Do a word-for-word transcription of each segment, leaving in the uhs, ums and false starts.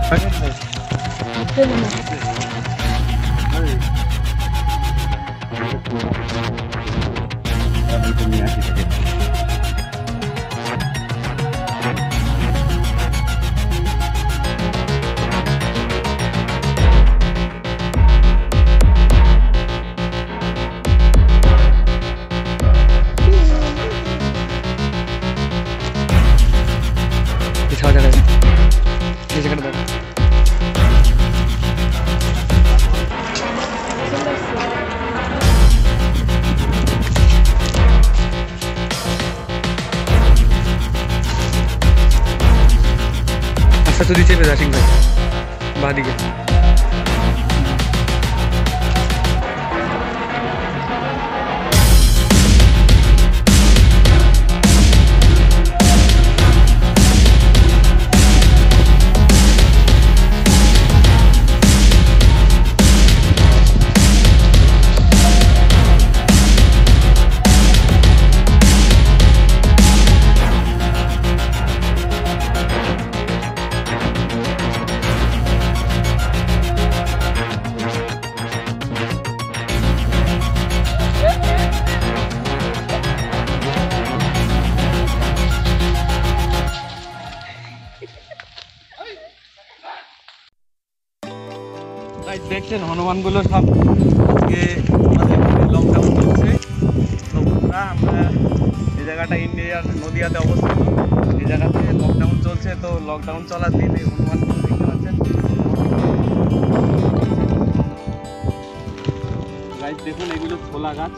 तो नीचे पे आशिक भाई बादी के দেখছেন হনুমানগুলো সব আজকে আমাদের লকডাউন চলছে। তো বন্ধুরা আমরা এই জায়গাটা ইন্ডিয়ার নদিয়াতে অবস্থিত, এই জায়গাতে লকডাউন চলছে। তো লকডাউন চলার দিন এই হনুমানগুলো দেখতে পাচ্ছেন। গাছ দেখুন, এগুলো ছোলা গাছ,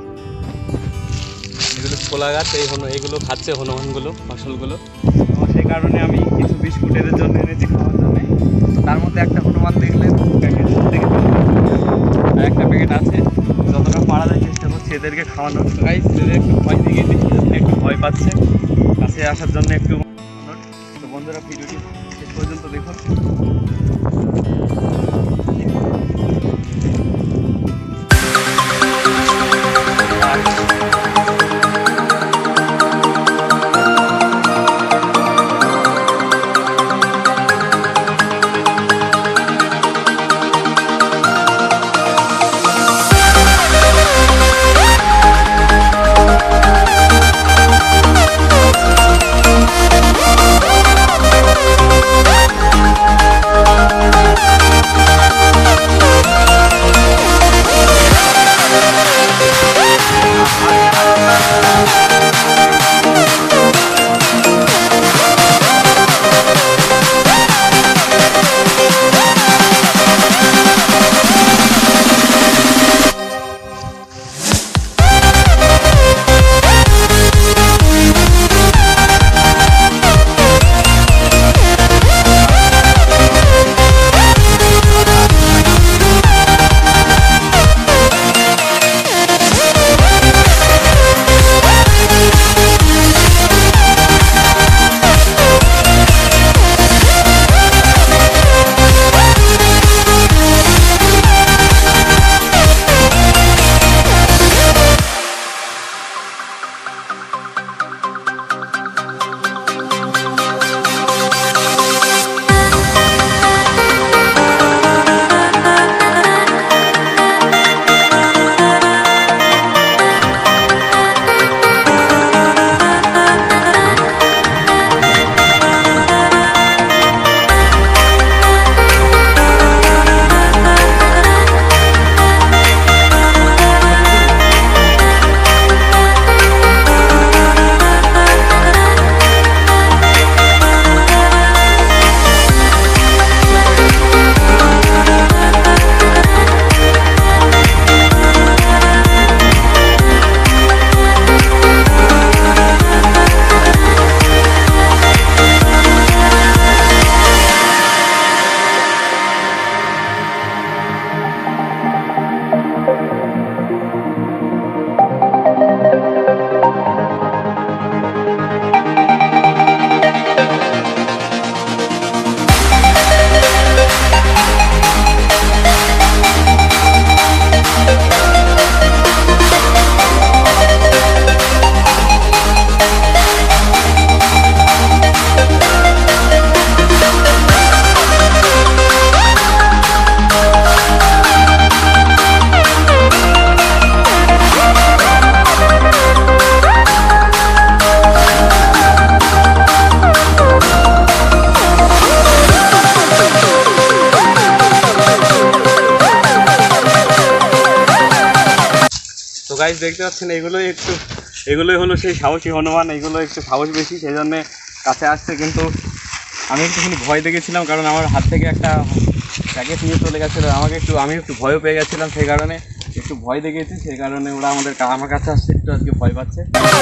এগুলো ছোলা গাছ। এই হনু এগুলো খাচ্ছে হনুমানগুলো ফসলগুলো। তো সেই কারণে আমি কিছু বিস্কুট এদের জন্য এনেছি খাওয়ার জন্য। তার মধ্যে একটা হনুমান দেখলে প্যাকেট থেকে আর একটা প্যাকেট আছে। যতটা পারা যায় চেষ্টা করছি এদেরকে খাওয়ানোর। গাইস এদের একটু ভয় দিয়ে গেছি, একটু ভয় পাচ্ছে কাছে আসার জন্য একটু। তো বন্ধুরা ভিডিওটি শেষ পর্যন্ত দেখুন। গাইস দেখতে পাচ্ছেন এগুলোই একটু এগুলোই হলো সেই সাহসী হনুমান, এগুলো একটু সাহস বেশি, সেই জন্যে কাছে আসছে। কিন্তু আমি একটুখানি ভয় দেখেছিলাম, কারণ আমার হাত থেকে একটা প্যাকেট নিয়ে চলে গেছিলো, আমাকে একটু আমি একটু ভয়ও পেয়ে গেছিলাম, সেই কারণে একটু ভয় দেখেছি, সেই কারণে ওরা আমাদের আমার কাছে আসছে, একটু আজকে ভয় পাচ্ছে।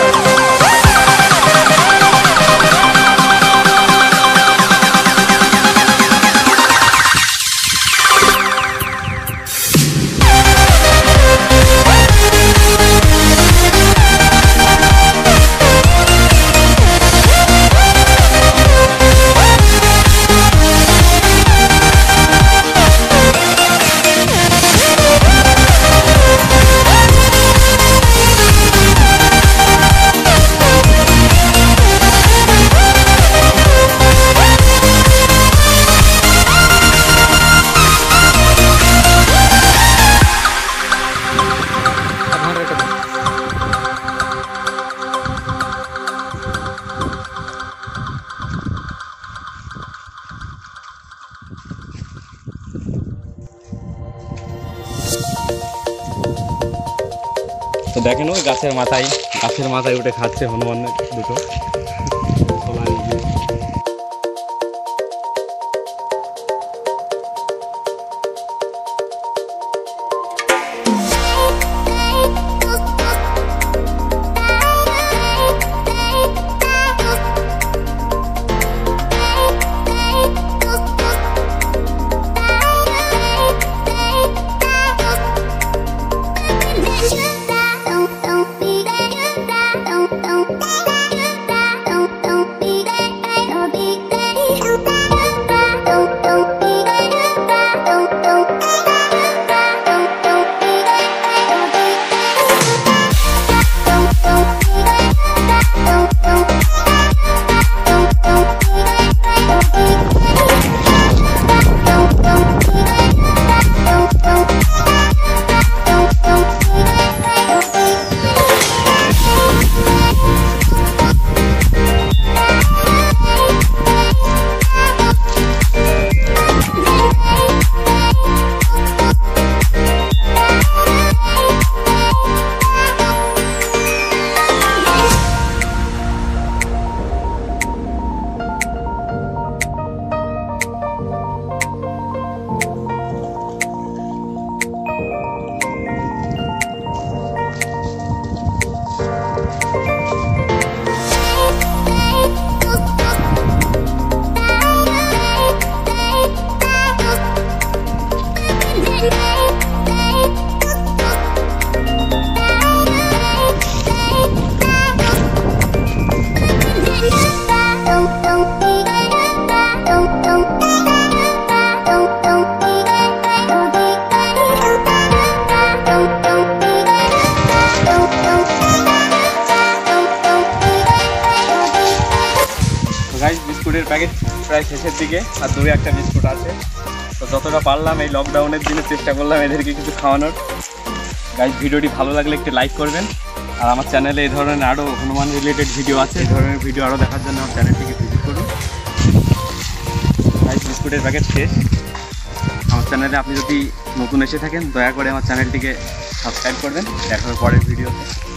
তো দেখেন ওই গাছের মাথায় গাছের মাথায় উঠে খাচ্ছে হনুমান দুটো। বিস্কুটের প্যাকেট প্রায় শেষের দিকে, আর দূরে একটা বিস্কুট আছে। তো যতটা পারলাম এই লকডাউনের দিনে চেষ্টা করলাম এদেরকে কিছু খাওয়ানোর। গাইজ ভিডিওটি ভালো লাগলে একটু লাইক করবেন, আর আমার চ্যানেলে এই ধরনের আরও হনুমান রিলেটেড ভিডিও আছে, এই ধরনের ভিডিও আরও দেখার জন্য আমার চ্যানেলটিকে ভিজিট করুন। গাইজ বিস্কুটের প্যাকেট শেষ। আমার চ্যানেলে আপনি যদি নতুন এসে থাকেন দয়া করে আমার চ্যানেলটিকে সাবস্ক্রাইব করবেন। দেখা হবে পরের ভিডিওতে।